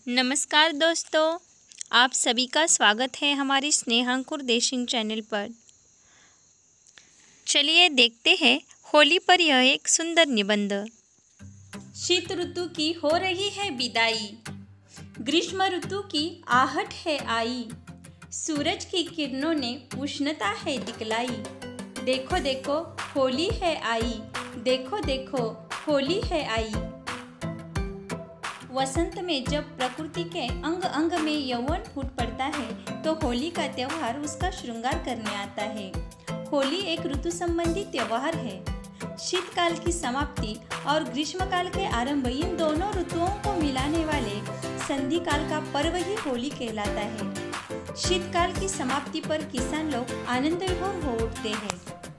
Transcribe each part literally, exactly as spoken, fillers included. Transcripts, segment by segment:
नमस्कार दोस्तों, आप सभी का स्वागत है हमारी स्नेहांकुर देशिंग चैनल पर। चलिए देखते हैं होली पर यह एक सुंदर निबंध। शीत ऋतु की हो रही है विदाई, ग्रीष्म ऋतु की आहट है आई, सूरज की किरणों ने उष्णता है दिखलाई। देखो देखो होली है आई, देखो देखो होली है आई। वसंत में जब प्रकृति के अंग अंग में यौवन फूट पड़ता है तो होली का त्योहार उसका श्रृंगार करने आता है। होली एक ऋतु संबंधी त्योहार है। शीतकाल की समाप्ति और ग्रीष्मकाल के आरंभ, इन दोनों ऋतुओं को मिलाने वाले संधि काल का पर्व ही होली कहलाता है। शीतकाल की समाप्ति पर किसान लोग आनंद विभोर हो उठते हैं।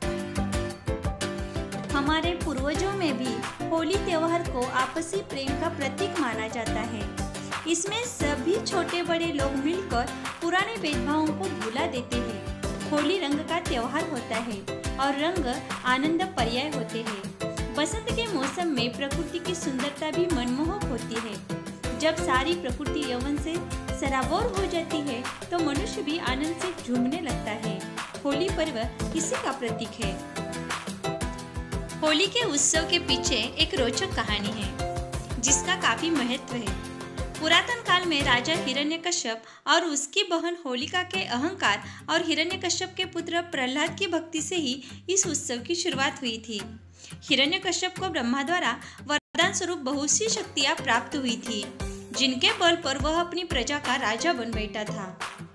हमारे पूर्वजों में भी होली त्योहार को आपसी प्रेम का प्रतीक माना जाता है। इसमें सभी छोटे बड़े लोग मिलकर पुराने भेदभावों को भुला देते हैं। होली रंग का त्योहार होता है और रंग आनंद पर्याय होते हैं। बसंत के मौसम में प्रकृति की सुंदरता भी मनमोहक होती है। जब सारी प्रकृति यौवन से सराबोर हो जाती है तो मनुष्य भी आनंद से झूमने लगता है। होली पर्व इसी का प्रतीक है। होली के उत्सव के पीछे एक रोचक कहानी है जिसका काफी महत्व है। पुरातन काल में राजा हिरण्यकश्यप और उसकी बहन होलिका के अहंकार और हिरण्यकश्यप के पुत्र प्रहलाद की भक्ति से ही इस उत्सव की शुरुआत हुई थी। हिरण्यकश्यप को ब्रह्मा द्वारा वरदान स्वरूप बहुत सी शक्तियां प्राप्त हुई थी, जिनके बल पर वह अपनी प्रजा का राजा बन बैठा था।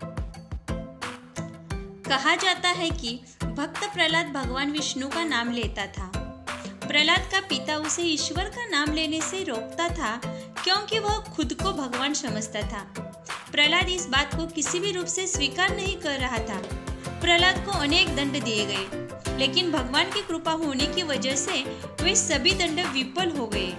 कहा जाता है कि भक्त प्रहलाद भगवान विष्णु का नाम लेता था। प्रहलाद का पिता उसे ईश्वर का नाम लेने से रोकता था क्योंकि वह खुद को भगवान समझता था। प्रहलाद इस बात को किसी भी रूप से स्वीकार नहीं कर रहा था। प्रहलाद को अनेक दंड दिए गए, लेकिन भगवान की कृपा होने की वजह से वे सभी दंड विफल हो गए।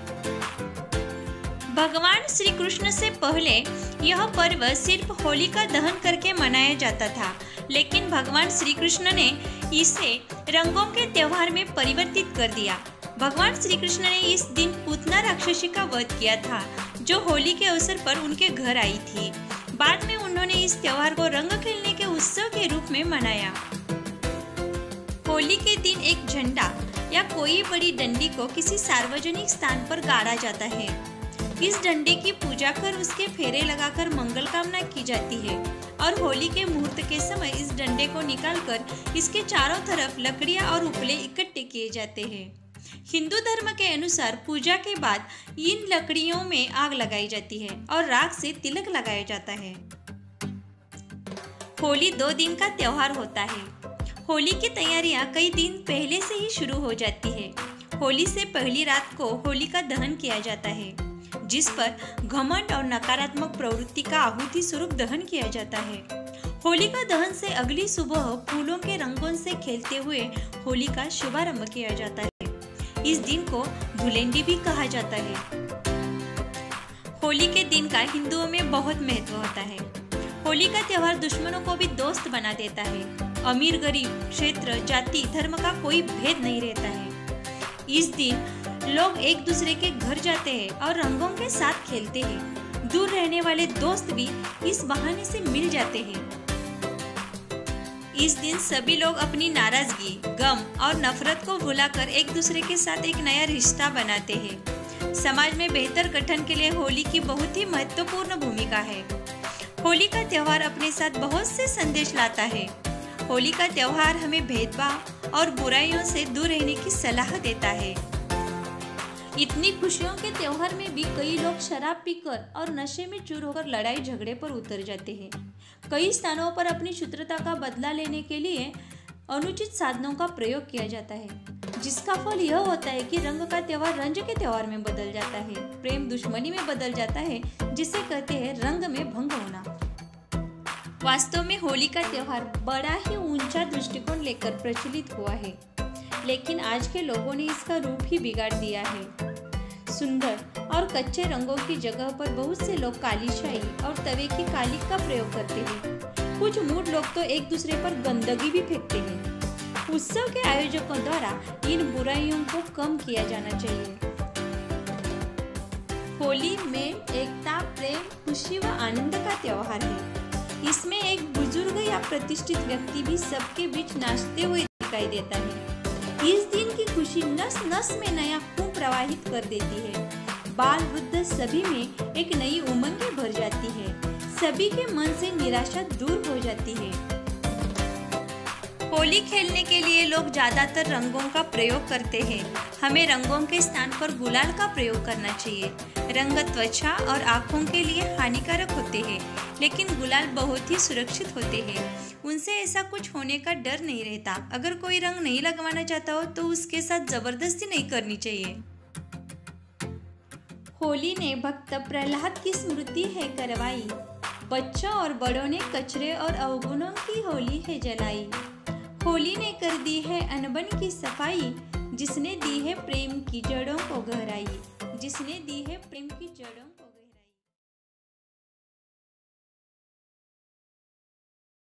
भगवान श्री कृष्ण से पहले यह पर्व सिर्फ होलिका दहन करके मनाया जाता था, लेकिन भगवान श्री कृष्ण ने इसे रंगों के त्योहार में परिवर्तित कर दिया। भगवान श्री कृष्ण ने इस दिन पूतना राक्षसी का वध किया था, जो होली के अवसर पर उनके घर आई थी। बाद में उन्होंने इस त्योहार को रंग खेलने के उत्सव के रूप में मनाया। होली के दिन एक झंडा या कोई बड़ी डंडी को किसी सार्वजनिक स्थान पर गाड़ा जाता है। इस डंडे की पूजा कर उसके फेरे लगाकर मंगल कामना की जाती है और होली के मुहूर्त के समय इस डंडे को निकालकर इसके चारों तरफ लकड़ियां और उपले इकट्ठे किए जाते हैं। हिंदू धर्म के अनुसार पूजा के बाद इन लकड़ियों में आग लगाई जाती है और राख से तिलक लगाया जाता है। होली दो दिन का त्योहार होता है। होली की तैयारियां कई दिन पहले से ही शुरू हो जाती है। होली से पहली रात को होलिका दहन किया जाता है, जिस पर घमंड और नकारात्मक प्रवृत्ति का आहुति स्वरूप दहन किया जाता है। होलिका दहन से अगली सुबह फूलों के रंगों से खेलते हुए होली का शुभारंभ किया जाता है। इस दिन को धुलेंडी भी कहा जाता है। होली के दिन का हिंदुओं में बहुत महत्व होता है। होली का त्योहार दुश्मनों को भी दोस्त बना देता है। अमीर गरीब, क्षेत्र, जाति, धर्म का कोई भेद नहीं रहता है। इस दिन लोग एक दूसरे के घर जाते हैं और रंगों के साथ खेलते हैं। दूर रहने वाले दोस्त भी इस बहाने से मिल जाते हैं। इस दिन सभी लोग अपनी नाराजगी, गम और नफरत को भुलाकर एक दूसरे के साथ एक नया रिश्ता बनाते हैं। समाज में बेहतर गठन के लिए होली की बहुत ही महत्वपूर्ण भूमिका है। होली का त्योहार अपने साथ बहुत से संदेश लाता है। होली का त्योहार हमें भेदभाव और बुराइयों से दूर रहने की सलाह देता है। इतनी खुशियों के त्योहार में भी कई लोग शराब पीकर और नशे में चूर होकर लड़ाई झगड़े पर उतर जाते हैं। कई स्थानों पर अपनी शत्रुता का बदला लेने के लिए अनुचित साधनों का प्रयोग किया जाता है, जिसका फल यह होता है कि रंग का त्योहार रंज के त्योहार में बदल जाता है, प्रेम दुश्मनी में बदल जाता है, जिसे कहते हैं रंग में भंग होना। वास्तव में होली का त्योहार बड़ा ही ऊंचा दृष्टिकोण लेकर प्रचलित हुआ है, लेकिन आज के लोगों ने इसका रूप ही बिगाड़ दिया है। सुंदर और कच्चे रंगों की जगह पर बहुत से लोग काली शाही और तवे की कालिक का प्रयोग करते हैं। कुछ मूड लोग तो एक दूसरे पर गंदगी भी फेंकते हैं। उत्सव के आयोजकों द्वारा इन बुराइयों को कम किया जाना चाहिए। होली में एकता, प्रेम, खुशी व आनंद का त्योहार है। इसमें एक बुजुर्ग या प्रतिष्ठित व्यक्ति भी सबके बीच नाचते हुए दिखाई देता है। इस दिन की खुशी नस नस में नया खून प्रवाहित कर देती है। बाल वृद्ध सभी में एक नई उमंग भर जाती है। सभी के मन से निराशा दूर हो जाती है। होली खेलने के लिए लोग ज्यादातर रंगों का प्रयोग करते हैं। हमें रंगों के स्थान पर गुलाल का प्रयोग करना चाहिए। रंग त्वचा और आँखों के लिए हानिकारक होते हैं, लेकिन गुलाल बहुत ही सुरक्षित होते हैं। उनसे ऐसा कुछ होने का डर नहीं रहता। अगर कोई रंग नहीं लगवाना चाहता हो तो उसके साथ जबरदस्ती नहीं करनी चाहिए। होली ने भक्त प्रहलाद की स्मृति है करवाई। बच्चों और बड़ों ने कचरे और अवगुणों की होली है जलाई। होली ने कर दी है अनबन की सफाई। जिसने दी है प्रेम की जड़ों को गहराई। जिसने दी है प्रेम की जड़ों